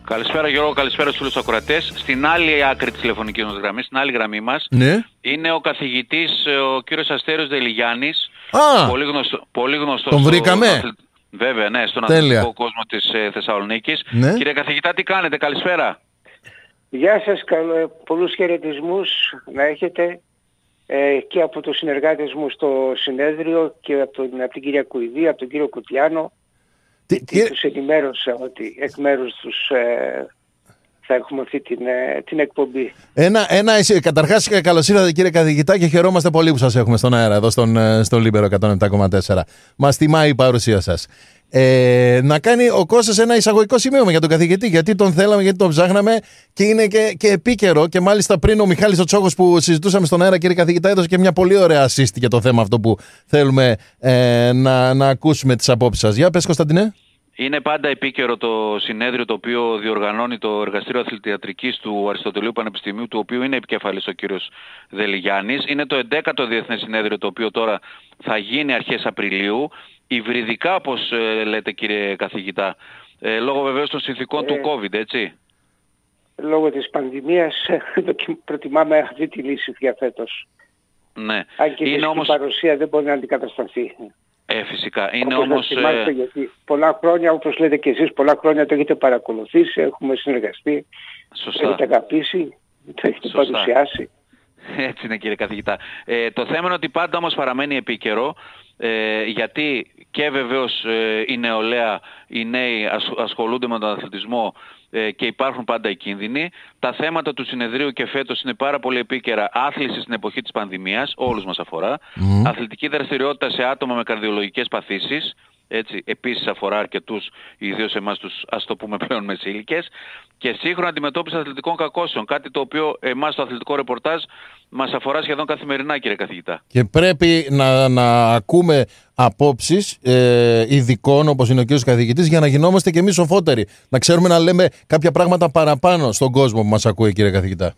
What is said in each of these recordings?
Καλησπέρα Γιώργο, καλησπέρα στους ακροατές. Στην άλλη άκρη της τηλεφωνικής μας γραμμής, στην άλλη γραμμή μας, Ναι. είναι ο καθηγητής, ο κύριος Αστέριος Δελιγιάννης. Πολύ γνωστός. Τον βρήκαμε. Βέβαια, ναι, στον αθλητικό κόσμο της Θεσσαλονίκης. Ναι. Κύριε καθηγητά, τι κάνετε, καλησπέρα. Γεια σας, πολλούς χαιρετισμούς να έχετε και από τους συνεργάτες μου στο συνέδριο και από την κυρία Κουηδή, από τον κύριο Κουτιάνο. Τους ενημέρωσα ότι εκ μέρους τους θα έχουμε αυτή την εκπομπή. Καταρχάς καλώς ήρθατε κύριε καθηγητά και χαιρόμαστε πολύ που σας έχουμε στον αέρα εδώ στο Λίμπερο 107,4. Μας τιμάει η παρουσία σας. Να κάνει ο Κώστας ένα εισαγωγικό σημείωμα για τον καθηγητή, γιατί τον θέλαμε, γιατί τον ψάχναμε και είναι και επίκαιρο. Και μάλιστα πριν ο Μιχάλης ο Τσόχος που συζητούσαμε στον αέρα, κύριε καθηγητά, έδωσε και μια πολύ ωραία assist για το θέμα αυτό που θέλουμε να ακούσουμε τις απόψεις σας. Για πες, Κωνσταντινέ. Είναι πάντα επίκαιρο το συνέδριο το οποίο διοργανώνει το Εργαστήριο Αθλητιατρικής του Αριστοτελείου Πανεπιστημίου, του οποίου είναι επικεφαλής ο κύριος Δελιγιάννης. Είναι το 11ο Διεθνές Συνέδριο, το οποίο τώρα θα γίνει αρχές Απριλίου. Υβριδικά, όπως λέτε κύριε καθηγητά, λόγω βεβαίως των συνθήκων του COVID, έτσι. Λόγω της πανδημίας προτιμάμε αυτή τη λύση για φέτος. Ναι. Αν και η παρουσία δεν μπορεί να αντικατασταθεί. Φυσικά. Είναι όπως όμως... γιατί πολλά χρόνια, όπως λέτε και εσείς, πολλά χρόνια το έχετε παρακολουθήσει, έχουμε συνεργαστεί, Σωστά. το έχετε αγαπήσει, το έχετε παρουσιάσει. Έτσι είναι κύριε καθηγητά. Το θέμα είναι ότι πάντα όμως παραμένει επίκαιρο, γιατί και βεβαίως η νεολαία, οι νέοι ασχολούνται με τον αθλητισμό και υπάρχουν πάντα οι κίνδυνοι. Τα θέματα του συνεδρίου και φέτος είναι πάρα πολύ επίκαιρα. Άθληση στην εποχή της πανδημίας, όλους μας αφορά. Αθλητική δραστηριότητα σε άτομα με καρδιολογικές παθήσεις. Έτσι, επίσης αφορά αρκετούς, ιδίως εμάς τους, ας το πούμε πλέον μεσήλικες, και σύγχρονα αντιμετώπιση αθλητικών κακώσεων, κάτι το οποίο εμάς στο αθλητικό ρεπορτάζ μας αφορά σχεδόν καθημερινά κύριε καθηγητά. Και πρέπει να ακούμε απόψεις ειδικών όπως είναι ο κύριος καθηγητής για να γινόμαστε και εμείς σοφότεροι, να ξέρουμε να λέμε κάποια πράγματα παραπάνω στον κόσμο που μας ακούει κύριε καθηγητά.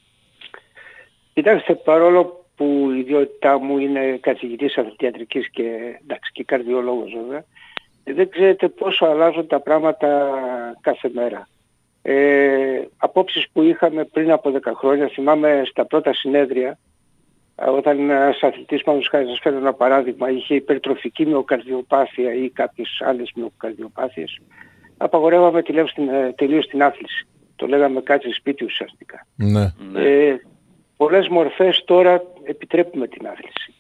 Κοιτάξτε, παρόλο που η ιδιότητά μου είναι καθηγητής αθλητιατρικής και, και καρδιολόγος βέβαια, δεν ξέρετε πόσο αλλάζουν τα πράγματα κάθε μέρα. Απόψεις που είχαμε πριν από 10 χρόνια, θυμάμαι στα πρώτα συνέδρια, όταν ένας αθλητής, σας φέρω ένα παράδειγμα, είχε υπερτροφική μυοκαρδιοπάθεια ή κάποιες άλλες μυοκαρδιοπάθειες, απαγορεύαμε τελείως την άθληση. Το λέγαμε κάτσε σπίτι ουσιαστικά. Ναι. Πολλές μορφές τώρα επιτρέπουμε την άθληση.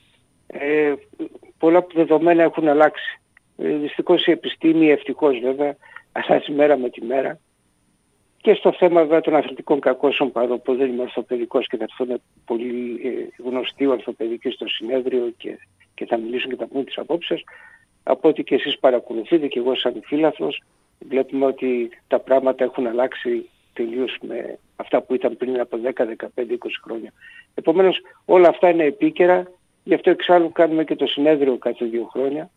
Πολλά δεδομένα έχουν αλλάξει. Δυστυχώς η επιστήμη, ευτυχώς βέβαια, αλλάζει μέρα με τη μέρα. Και στο θέμα βέβαια των αθλητικών κακώσεων, παρόλο που δεν είμαι ορθοπαιδικός και θα έρθουν πολύ γνωστοί ορθοπαιδικοί στο συνέδριο και θα μιλήσουν και θα πούν τις απόψεις. Από ό,τι και εσείς παρακολουθείτε και εγώ σαν φίλαθλος, βλέπουμε ότι τα πράγματα έχουν αλλάξει τελείως με αυτά που ήταν πριν από 10, 15, 20 χρόνια. Επομένως όλα αυτά είναι επίκαιρα, γι' αυτό εξάλλου κάνουμε και το συνέδριο κάθε 2 χρόνια,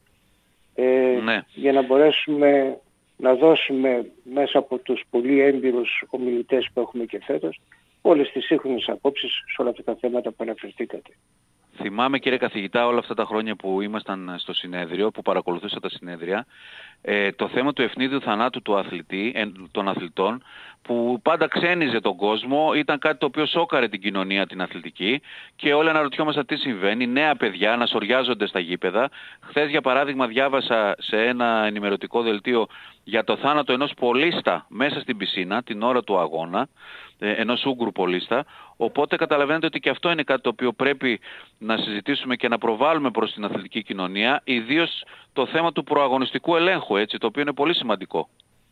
για να μπορέσουμε να δώσουμε μέσα από τους πολύ έμπειρους ομιλητές που έχουμε και φέτος όλες τις σύγχρονες απόψεις σε όλα αυτά τα θέματα που αναφερθήκατε. Θυμάμαι κύριε καθηγητά όλα αυτά τα χρόνια που ήμασταν στο συνέδριο, που παρακολουθούσα τα συνέδρια, το θέμα του ευνίδιου θανάτου του αθλητή, των αθλητών, που πάντα ξένιζε τον κόσμο, ήταν κάτι το οποίο σόκαρε την κοινωνία την αθλητική και όλοι αναρωτιόμαστε τι συμβαίνει, νέα παιδιά να σοριάζονται στα γήπεδα. Χθες για παράδειγμα διάβασα σε ένα ενημερωτικό δελτίο για το θάνατο ενός πολίστα μέσα στην πισίνα την ώρα του αγώνα, ενός Ούγγρου πολίστα. Οπότε καταλαβαίνετε ότι και αυτό είναι κάτι το οποίο πρέπει να συζητήσουμε και να προβάλλουμε προς την αθλητική κοινωνία, ιδίως το θέμα του προαγωνιστικού ελέγχου, έτσι, το οποίο είναι πολύ σημαντικό.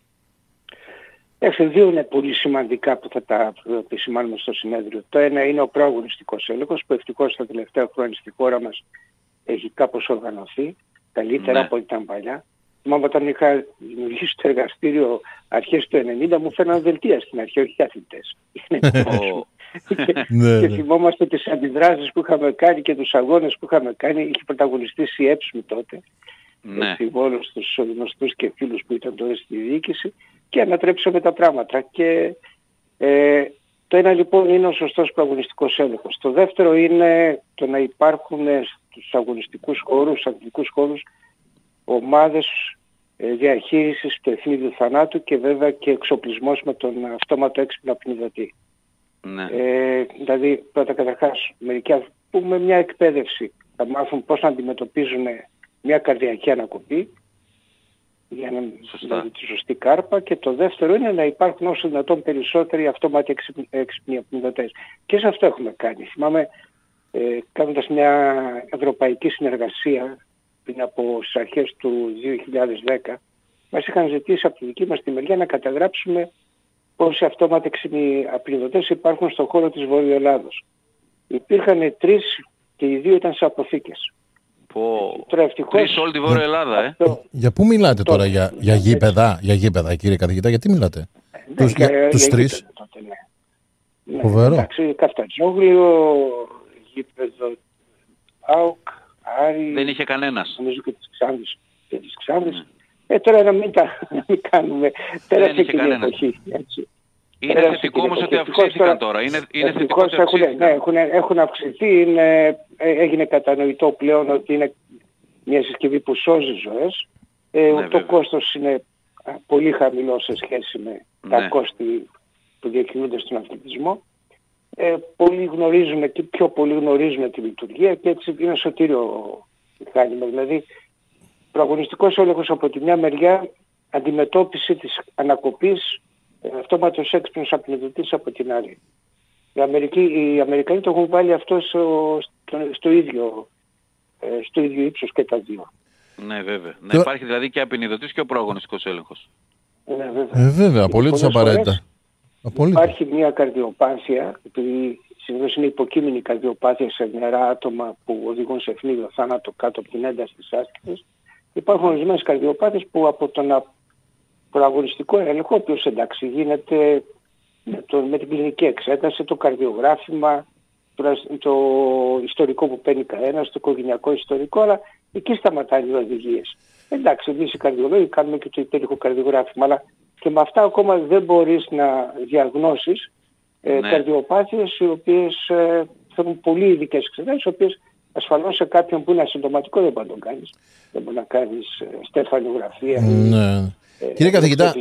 Δύο είναι πολύ σημαντικά που θα τα επισημάνουμε στο συνέδριο. Το ένα είναι ο προαγωνιστικός έλεγχος, που ευτυχώς τα τελευταία χρόνια στη χώρα μας έχει κάπως οργανωθεί, καλύτερα από ό,τι ήταν παλιά. Θυμάμαι όταν είχα δημιουργήσει το εργαστήριο αρχές του 1990 μου φέρναν δελτία στην αρχή, όχι αθλητές. Και θυμόμαστε τις αντιδράσεις που είχαμε κάνει και τους αγώνες που είχαμε κάνει. Είχε πρωταγωνιστήσει η ΕΠΣΜ τότε. Όλους τους γνωστούς και φίλους που ήταν τότε στη διοίκηση και ανατρέψαμε τα πράγματα. Και το ένα λοιπόν είναι ο σωστός προαγωνιστικός έλεγχος. Το δεύτερο είναι το να υπάρχουν στους αγωνιστικούς χώρους, στους αθλητικούς χώρους, ομάδες διαχείρισης του ευνίδιου θανάτου και βέβαια και εξοπλισμός με τον αυτόματο έξυπνο απεινιδωτή. Ναι. Δηλαδή πρώτα καταρχάς μερικοί που με μια εκπαίδευση θα μάθουν πώς να αντιμετωπίζουν μια καρδιακή ανακοπή για να δηλαδή τη σωστή κάρπα, και το δεύτερο είναι να υπάρχουν όσο δυνατόν περισσότεροι αυτόματοι έξυπνοι απεινιδωτές. Και σε αυτό έχουμε κάνει. Θυμάμαι κάνοντας μια ευρωπαϊκή συνεργασία πριν από τις αρχές του 2010, μας είχαν ζητήσει από τη δική μας τη μεριά να καταγράψουμε πόσοι αυτόματοι έξυπνοι απεινιδωτές υπάρχουν στον χώρο της Βόρειου Ελλάδος. Υπήρχαν 3 και οι 2 ήταν σε αποθήκες. Τρεις όλη τη Βόρεια Ελλάδα, Για πού μιλάτε τώρα, για γήπεδα, κύριε καθηγητά, γιατί μιλάτε? Τους 3. Ναι. Φοβερό. Εντάξει, Καφτατζόγλιο, γήπεδο ΑΟΚ, Άρη. Δεν είχε κανένας. Νομίζω και τις Ξάνθης. Τώρα να μην κάνουμε. Πέρασε και η εποχή. Είναι θετικό όμως ότι αυξήθηκαν τώρα. Είναι θετικό ότι αυξήθηκαν. Ναι, έχουν αυξηθεί. Έγινε κατανοητό πλέον ότι είναι μια συσκευή που σώζει ζωές. Το κόστος είναι πολύ χαμηλό σε σχέση με τα κόστη που διακινούνται στον αθλητισμό. Πολλοί γνωρίζουν και πιο πολλοί γνωρίζουν τη λειτουργία, και έτσι είναι σωτήριο μηχάνημα. Δηλαδή, προαγωνιστικός έλεγχος από τη μια μεριά, αντιμετώπιση της ανακοπής, αυτόματος έξυπνος απεινιδωτής από την άλλη. Οι Αμερικανοί το έχουν βάλει αυτό στο ίδιο ύψος και τα δύο. Ναι, βέβαια. Να υπάρχει δηλαδή και απεινιδωτής και ο προαγωνιστικός έλεγχος. Βέβαια, απολύτως απαραίτητα. Υπάρχει μια καρδιοπάθεια, επειδή συνήθως είναι υποκείμενη καρδιοπάθεια σε νεαρά άτομα που οδηγούν σε ευνίδιο θάνατο κάτω από την ένταση της άσκησης. Υπάρχουν ορισμένες καρδιοπάθειες που από τον προαγωνιστικό έλεγχο, ο οποίος εντάξει γίνεται με την κλινική εξέταση, το καρδιογράφημα, το ιστορικό που παίρνει κανένας, το οικογενειακό ιστορικό, αλλά εκεί σταματάνε οι οδηγίες. Εντάξει, εμείς οι καρδιολόγοι κάνουμε και το υπέροχο καρδιογράφημα, αλλά και με αυτά ακόμα δεν μπορείς να διαγνώσεις καρδιοπάθειες οι οποίες θέλουν πολύ ειδικές εξετάσεις, οι οποίες ασφαλώς σε κάποιον που είναι ασυμπτωματικό δεν μπορεί να το κάνεις. Δεν μπορεί να κάνεις στεφανιογραφία ή κύριε καθηγητά,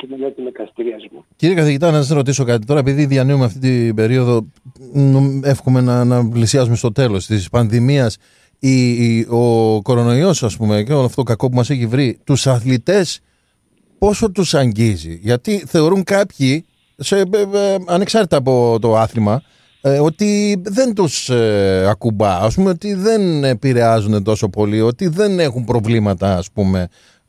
να σας ρωτήσω κάτι τώρα, επειδή διανύουμε αυτή την περίοδο, εύχομαι να πλησιάζουμε στο τέλος της πανδημίας. Ο κορονοϊός, ας πούμε, και όλο αυτό το κακό που μας έχει βρει, τους αθλητές πόσο τους αγγίζει? Γιατί θεωρούν κάποιοι, ανεξάρτητα από το άθλημα, ότι δεν τους ακουμπά, ας πούμε, ότι δεν επηρεάζουν τόσο πολύ, ότι δεν έχουν προβλήματα, ας πούμε,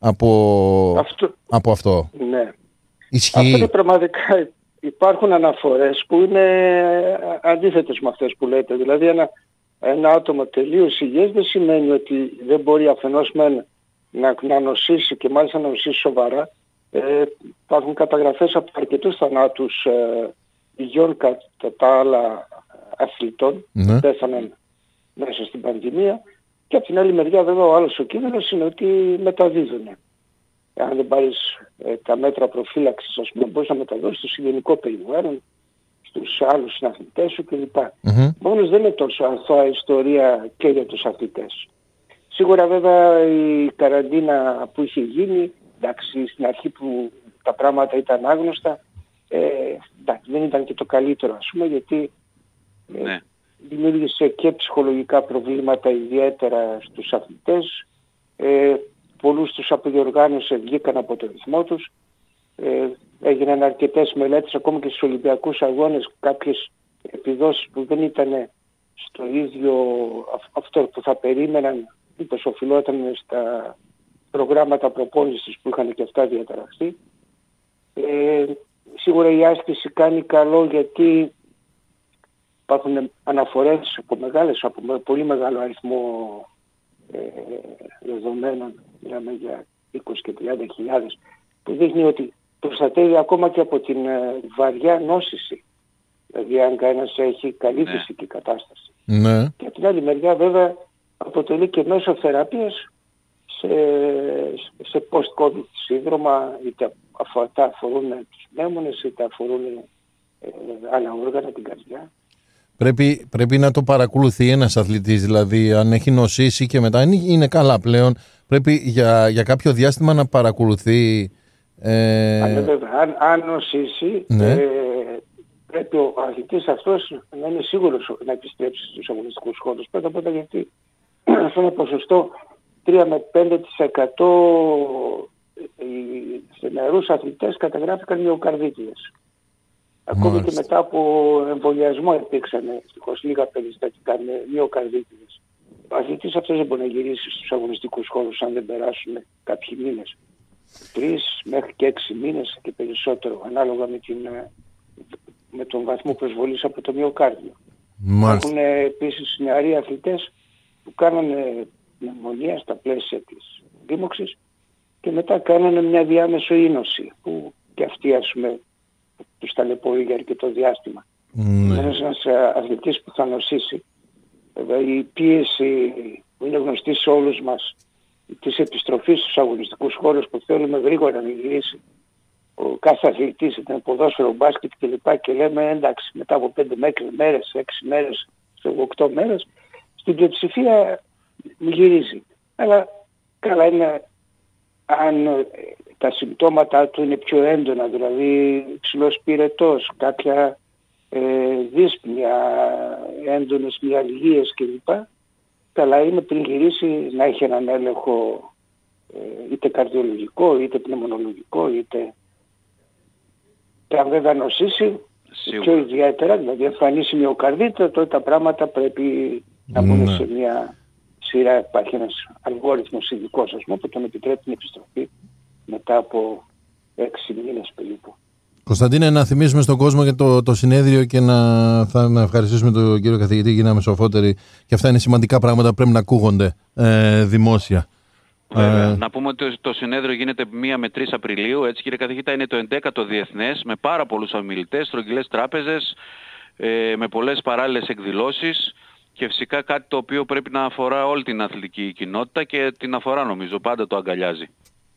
από αυτό. Ναι. Ισχύει? Αυτό είναι πραγματικά. Υπάρχουν αναφορές που είναι αντίθετες με αυτές που λέτε. Δηλαδή ένα άτομο τελείως υγιές δεν σημαίνει ότι δεν μπορεί αφενός να νοσήσει, και μάλιστα να νοσήσει σοβαρά. Υπάρχουν καταγραφές από αρκετούς θανάτους υγιών κατά τα άλλα αθλητών που πέθαναν μέσα στην πανδημία. Και από την άλλη μεριά βέβαια ο άλλος ο κίνδυνος είναι ότι μεταδίδουν. Αν δεν πάρεις τα μέτρα προφύλαξης, ας πούμε, μπορείς να μεταδώσεις στο συγγενικό περιβάλλον, στους άλλους συναθλητές σου κλπ. Μόνος δεν είναι τόσο αθώα ιστορία και για τους αθλητές. Σίγουρα βέβαια η καραντίνα που είχε γίνει, εντάξει, στην αρχή που τα πράγματα ήταν άγνωστα, εντάξει, δεν ήταν και το καλύτερο, ας πούμε, γιατί δημιούργησε και ψυχολογικά προβλήματα ιδιαίτερα στους αθλητές. Πολλούς τους αποδιοργάνωσε, βγήκαν από το ρυθμό τους. Έγιναν αρκετές μελέτες, ακόμα και στους Ολυμπιακούς Αγώνες, κάποιες επιδόσεις που δεν ήταν στο ίδιο αυτό που θα περίμεναν, είτε οφειλόταν στα προγράμματα προπόνησης που είχαν και αυτά διαταραχθεί. Σίγουρα η άσκηση κάνει καλό, γιατί υπάρχουν αναφορές από πολύ μεγάλο αριθμό δεδομένων, μιλάμε για 20 και 30 χιλιάδες, που δείχνει ότι προστατεύει ακόμα και από την βαριά νόσηση. Δηλαδή αν κανένας έχει καλή φυσική κατάσταση. Ναι. Και από την άλλη μεριά βέβαια αποτελεί και μέσο θεραπείας σε post-COVID σύνδρομα, είτε αυτά αφορούν τους πνεύμονες, είτε αφορούν άλλα όργανα, την καρδιά. Πρέπει να το παρακολουθεί ένας αθλητής, δηλαδή αν έχει νοσήσει και μετά είναι καλά πλέον, πρέπει για κάποιο διάστημα να παρακολουθεί. Αν νοσήσει, ναι. Πρέπει ο αθλητής αυτός να είναι σίγουρος να επιστρέψει στους αγωνιστικούς χώρους. Πρώτα απ' όλα γιατί αυτό είναι ποσοστό 3 με 5% σε νεαρούς αθλητές καταγράφηκαν μυοκαρδίτιδες. Ακόμη και μετά από εμβολιασμό υπήρξαν ευτυχώς λίγα περιστατικά με μυοκαρδίτιδες. Ο αθλητής αυτός δεν μπορεί να γυρίσει στους αγωνιστικούς χώρους αν δεν περάσουν κάποιοι μήνες. 3 μέχρι και 6 μήνες και περισσότερο, ανάλογα με τον βαθμό προσβολής από το μυοκάρδιο. Υπάρχουν επίσης νεαροί αθλητές που κάνανε πνευμονία στα πλαίσια της δίμοξης και μετά κάνανε μια διάμεσο ίνωση που και αυτοί τους ταλαιπωρεί για αρκετό διάστημα. Ένας αθλητής που θα νοσήσει, βέβαια η πίεση που είναι γνωστή σε όλους μας της επιστροφής στους αγωνιστικούς χώρους που θέλουμε γρήγορα να γυρίσει ο κάθε αθλητής, ήταν ποδόσφαιρο, μπάσκετ κλπ. Και λέμε εντάξει μετά από 5 μέρες, 6 μέρες, 8 μέρες στην πλειοψηφία γυρίζει. Αλλά καλά είναι αν τα συμπτώματα του είναι πιο έντονα, δηλαδή υψηλός πυρετός, κάποια δύσπνοια, έντονες μυαλγίες κλπ. Καλά είναι πριν γυρίσει να έχει έναν έλεγχο είτε καρδιολογικό, είτε πνευμονολογικό, είτε και αν βέβαια νοσήσει πιο ιδιαίτερα, δηλαδή εμφανίσει μυοκαρδίτιδα, τότε τα πράγματα πρέπει να μπουν σε μια σειρά. Υπάρχει ένας αλγόριθμος ειδικός, ας πούμε, που τον επιτρέπει την επιστροφή μετά από 6 μήνες περίπου. Κωνσταντίνε, να θυμίσουμε στον κόσμο για το συνέδριο και να ευχαριστήσουμε τον κύριο καθηγητή για να είμαι σοφότεροι. Και αυτά είναι σημαντικά πράγματα που πρέπει να ακούγονται δημόσια. Να πούμε ότι το συνέδριο γίνεται 1 με 3 Απριλίου, έτσι κύριε καθηγητά, είναι το 11ο διεθνές, με πάρα πολλούς ομιλητές, στρογγυλές τράπεζες, με πολλές παράλληλες εκδηλώσεις και φυσικά κάτι το οποίο πρέπει να αφορά όλη την αθλητική κοινότητα και την αφορά νομίζω, πάντα το αγκαλιάζει.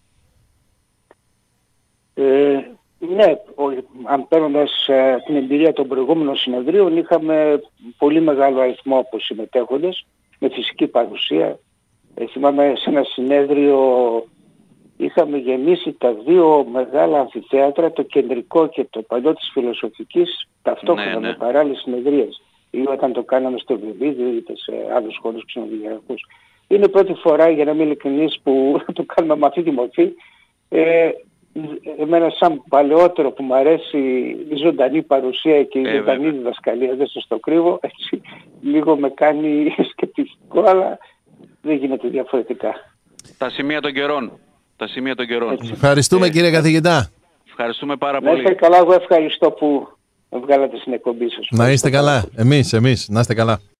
Ναι, αν παίρνοντας την εμπειρία των προηγούμενων συνεδρίων είχαμε πολύ μεγάλο αριθμό από συμμετέχοντες με φυσική παρουσία. Θυμάμαι σε ένα συνέδριο είχαμε γεμίσει τα 2 μεγάλα αμφιθέατρα, το κεντρικό και το παλιό της Φιλοσοφικής, ταυτόχρονα με παράλληλες συνεδρίες. Ή όταν το κάναμε στο Βεβίδιο είτε σε άλλους χώρους ξενοδοχειακούς. Είναι πρώτη φορά, για να είμαι ειλικρινής, που το κάνουμε με αυτή τη μορφή. Εμένα σαν παλαιότερο που μου αρέσει η ζωντανή παρουσία και η ζωντανή διδασκαλία, δεν σας το κρύβω, έτσι λίγο με κάνει σκεπτικό, αλλά δεν γίνεται διαφορετικά. Τα σημεία των καιρών. Ευχαριστούμε κύριε καθηγητά. Ευχαριστούμε πάρα πολύ. Να είστε καλά, εγώ ευχαριστώ που βγάλατε στην εκπομπή σας. Να είστε καλά. Εμείς, να είστε καλά.